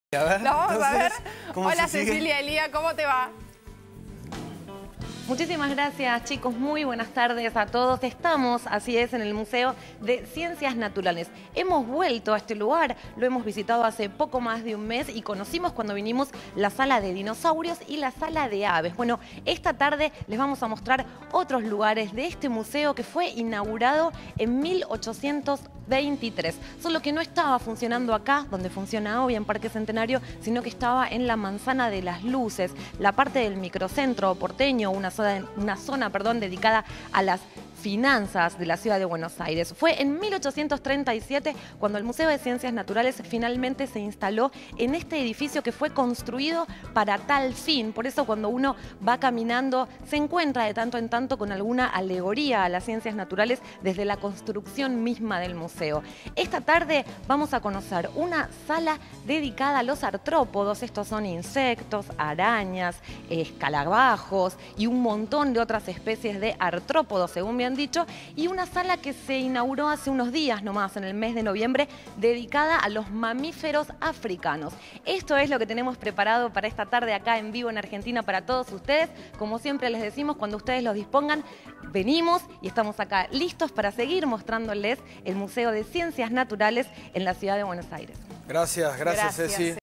A ver, Lo vamos a ver. Hola Cecilia Elía, ¿cómo te va? Muchísimas gracias, chicos. Muy buenas tardes a todos. Estamos, así es, en el Museo de Ciencias Naturales. Hemos vuelto a este lugar, lo hemos visitado hace poco más de un mes y conocimos cuando vinimos la sala de dinosaurios y la sala de aves. Bueno, esta tarde les vamos a mostrar otros lugares de este museo que fue inaugurado en 1823. Solo que no estaba funcionando acá, donde funciona hoy en Parque Centenario, sino que estaba en la Manzana de las Luces, la parte del microcentro porteño, una zona dedicada a las finanzas de la ciudad de Buenos Aires. Fue en 1837 cuando el Museo de Ciencias Naturales finalmente se instaló en este edificio que fue construido para tal fin. Por eso cuando uno va caminando se encuentra de tanto en tanto con alguna alegoría a las ciencias naturales desde la construcción misma del museo. Esta tarde vamos a conocer una sala dedicada a los artrópodos. Estos son insectos, arañas, escarabajos y un montón de otras especies de artrópodos, según me han dicho, y una sala que se inauguró hace unos días nomás, en el mes de noviembre, dedicada a los mamíferos africanos. Esto es lo que tenemos preparado para esta tarde acá en vivo en Argentina para todos ustedes. Como siempre les decimos, cuando ustedes los dispongan, venimos y estamos acá listos para seguir mostrándoles el Museo de Ciencias Naturales en la ciudad de Buenos Aires. Gracias, Ceci.